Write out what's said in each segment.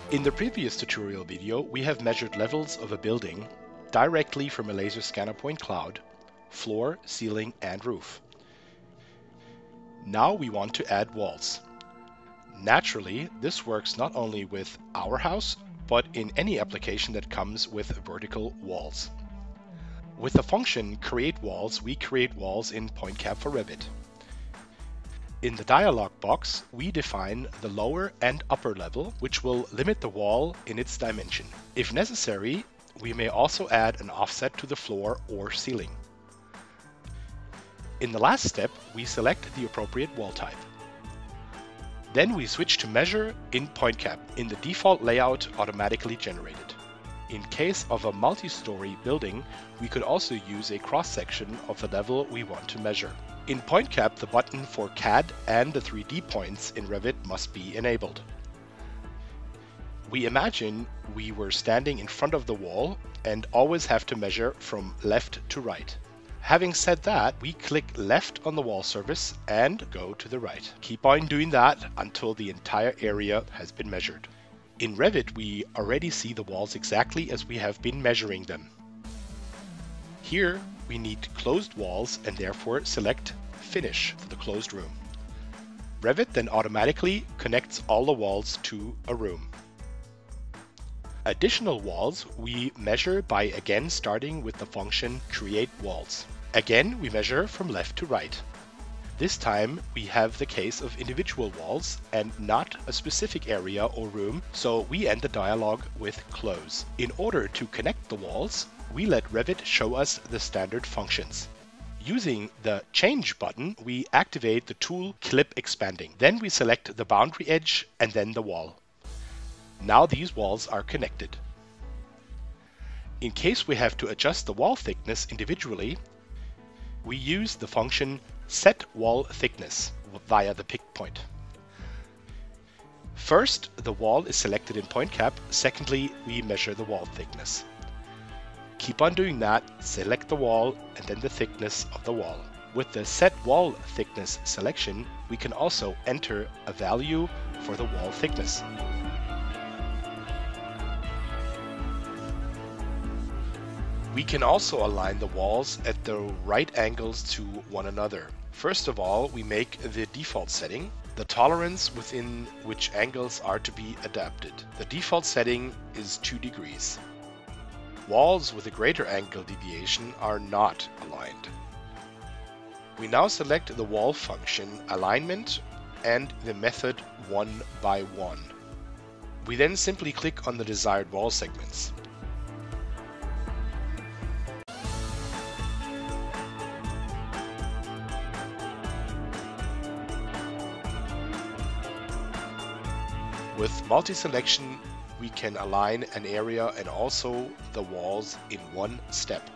In the previous tutorial video, we have measured levels of a building directly from a laser scanner point cloud, floor, ceiling, and roof. Now we want to add walls. Naturally, this works not only with our house, but in any application that comes with vertical walls. With the function create walls, we create walls in PointCab 4Revit. In the dialog box, we define the lower and upper level, which will limit the wall in its dimension. If necessary, we may also add an offset to the floor or ceiling. In the last step, we select the appropriate wall type. Then we switch to measure in PointCab in the default layout automatically generated. In case of a multi-story building, we could also use a cross-section of the level we want to measure. In PointCab, the button for CAD and the 3D points in Revit must be enabled. We imagine we were standing in front of the wall and always have to measure from left to right. Having said that, we click left on the wall surface and go to the right. Keep on doing that until the entire area has been measured. In Revit, we already see the walls exactly as we have been measuring them. Here, we need closed walls and therefore select Finish for the closed room. Revit then automatically connects all the walls to a room. Additional walls we measure by again starting with the function create walls. Again, we measure from left to right. This time we have the case of individual walls and not a specific area or room, so we end the dialog with close. In order to connect the walls, we let Revit show us the standard functions. Using the Change button, we activate the tool Clip Expanding. Then we select the boundary edge and then the wall. Now these walls are connected. In case we have to adjust the wall thickness individually, we use the function Set Wall Thickness via the pick point. First, the wall is selected in PointCab. Secondly, we measure the wall thickness. Keep on doing that, select the wall and then the thickness of the wall. With the Set Wall Thickness selection, we can also enter a value for the wall thickness. We can also align the walls at the right angles to one another. First of all, we make the default setting, the tolerance within which angles are to be adapted. The default setting is 2 degrees. Walls with a greater angle deviation are not aligned. We now select the wall function alignment and the method 1 by 1. We then simply click on the desired wall segments. With multi-selection, we can align an area and also the walls in one step.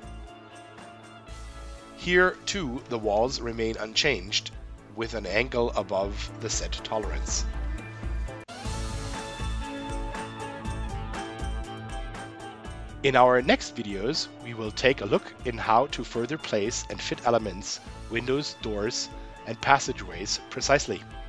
Here, too, the walls remain unchanged with an angle above the set tolerance. In our next videos, we will take a look in how to further place and fit elements, windows, doors, and passageways precisely.